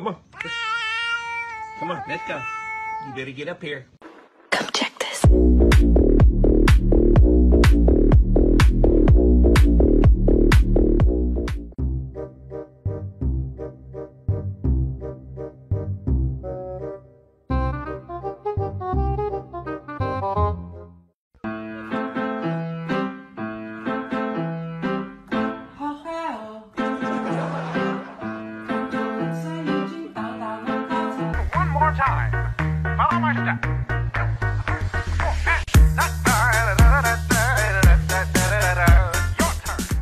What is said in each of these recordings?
Come on. Come on, let's go. You better get up here. Come check this. One more time. Follow my step. Your turn.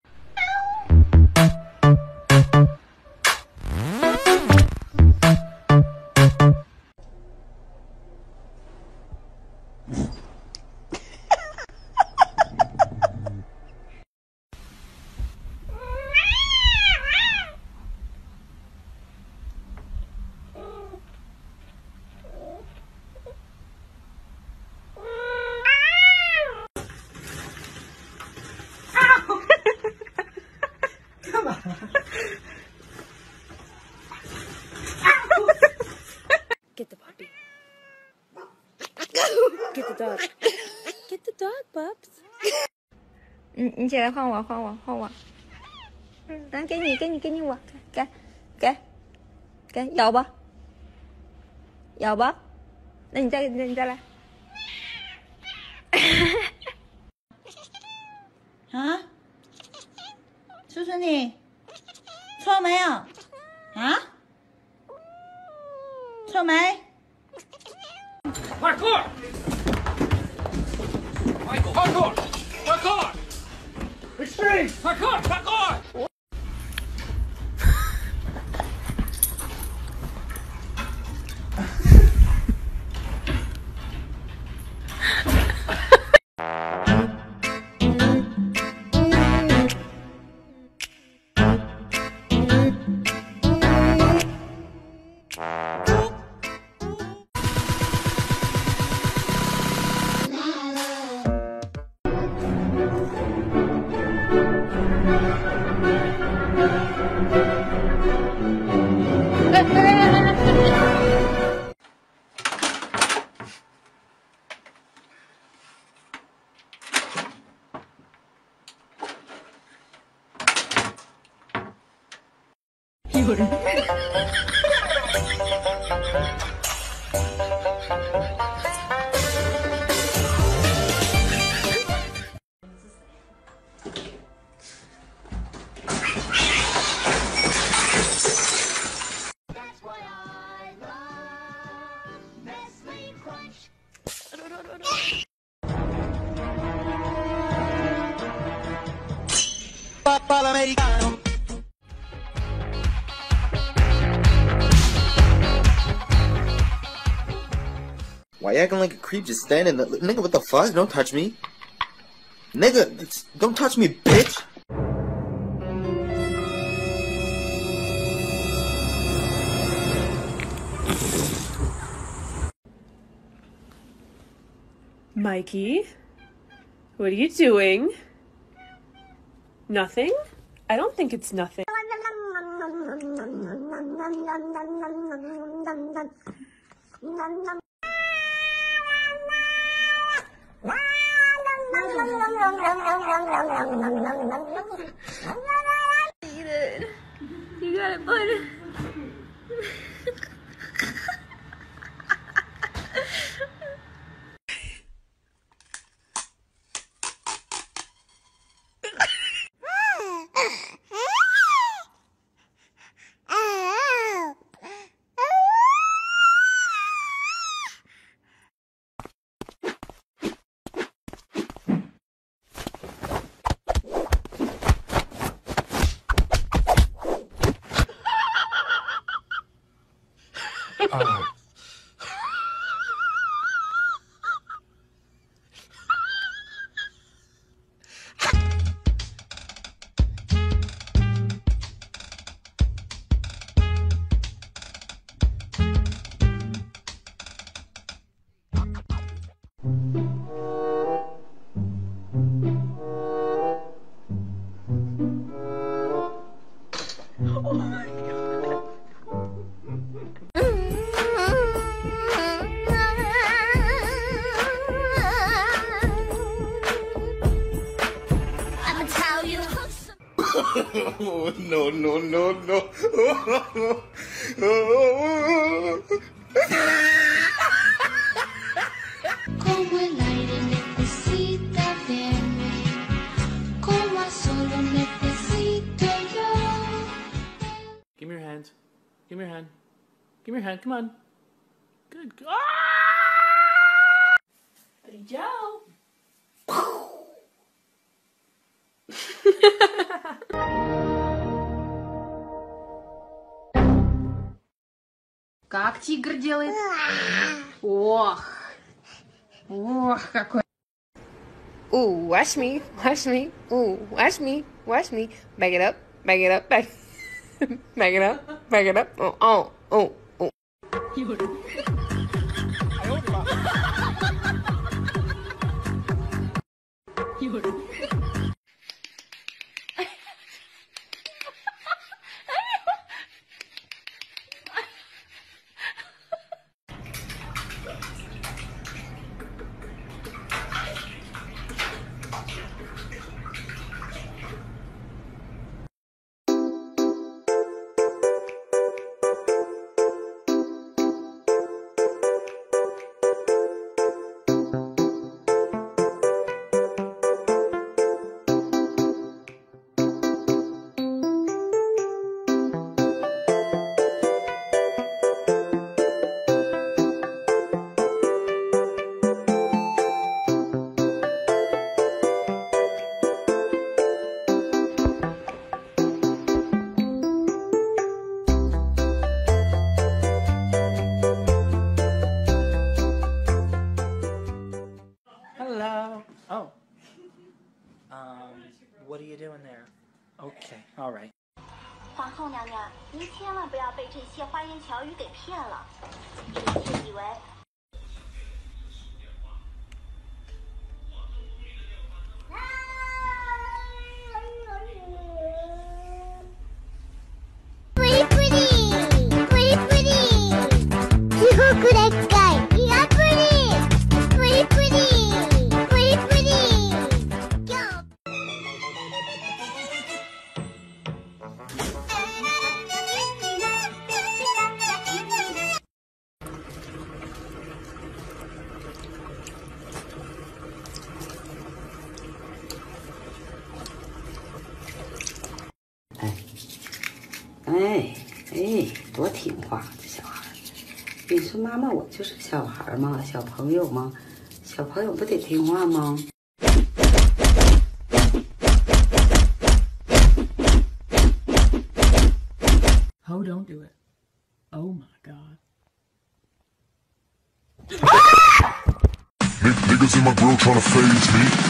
Get the puppy. Get the dog. Get the dog, Bubs. 你起来换我，换我，换我。来，给你我，给，咬吧，咬吧。那你再来。 啊？叔叔你臭没有？啊？臭没？ 快克！快克！Extreme！快克！ 有人。 Why you acting like a creep just standing there? Nigga, what the fuck? Don't touch me. Nigga, don't touch me, bitch! Mikey, what are you doing? Nothing? I don't think it's nothing. Eat it. You got it, bud. Oh my god. No, no, no, no. Como el aire necesita verme, como a solo necesito yo. Give me your hand. Give me your hand. Give me your hand. Come on. Good. Ah! Brilhão. Как тигр делает? Ох. Ох, какой. Ooh, watch me, watch me. Ooh, watch me, watch me. Back it up, back it up, back. Back it up, back it up. Oh, oh, oh, oh. Hello. Oh. What are you doing there? Okay, all right. 皇后娘娘，您千万不要被这些花言巧语给骗了，臣妾以为。 多听话，这小孩。你说妈妈，我就是个小孩嘛，小朋友嘛，小朋友不得听话吗 Oh, don't do it. Oh my God. Niggas in my grill tryna phase me.